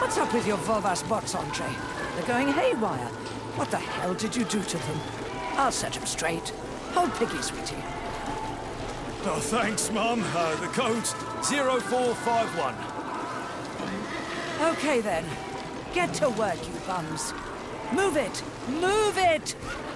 What's up with your Volvas bots, Andre? They're going haywire. What the hell did you do to them? I'll set them straight. Hold PEGI, sweetie. Oh, thanks, Mum. The code's 0451. Okay, then. Get to work, you bums. Move it! Move it!